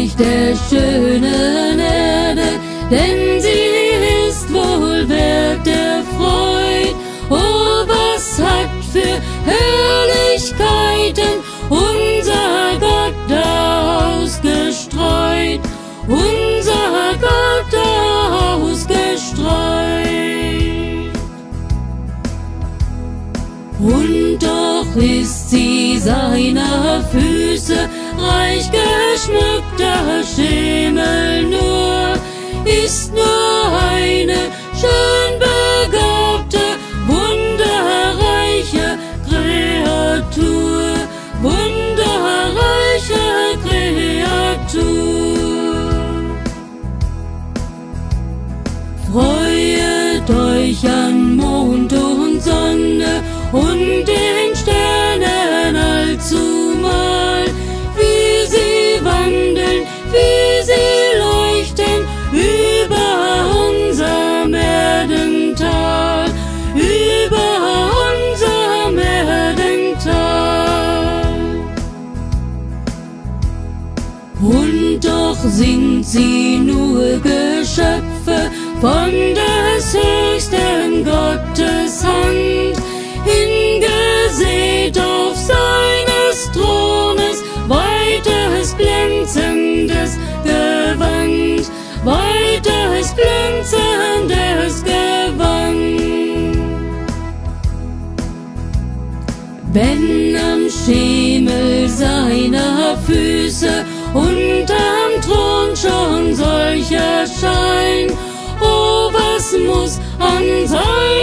Reich der schönen Erde, denn sie ist wohl wert der Freud. Oh, was hat für Herrlichkeiten unser Gott da ausgestreut, unser Gott da ausgestreut. Und doch ist sie seiner Füße reich geschmückter Schemel nur, ist nur eine schön begabte, wunderreiche Kreatur, wunderreiche Kreatur. Freuet euch an Mond und Sonne und den Sternen allzumal, wie sie wandeln, wie sie leuchten über unserem Erdental, über unserem Erdental. Und doch sind sie nur Geschöpfe von des höchsten Gottes Hand, hingesät auf seines Thrones weites glänzendes Gewand, weites glänzendes Gewand. Wenn am Schemel seiner Füße und am Thron schon solcher Schein, oh, was muss an seinem